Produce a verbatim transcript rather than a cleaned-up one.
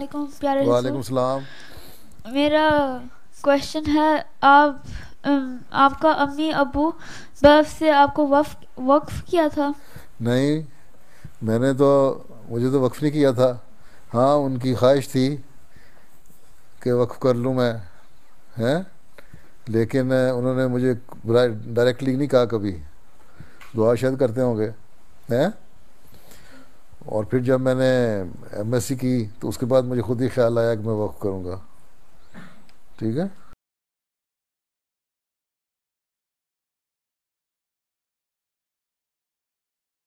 वालेकुम प्यारे वालेकुम हुजूर। सलाम। मेरा क्वेश्चन है, आप अम, आपका अम्मी अबू बर्फ से आपको वक्फ वक्फ किया था? नहीं, मैंने तो मुझे तो वक्फ नहीं किया था। हाँ, उनकी ख्वाहिश थी कि वक्फ कर लूँ मैं, हैं। लेकिन अ, उन्होंने मुझे डायरेक्टली नहीं कहा कभी। दुआ शायद करते होंगे, हैं। और फिर जब मैंने एमएससी की तो उसके बाद मुझे खुद ही ख्याल आया कि मैं वक्फ करूँगा। ठीक है।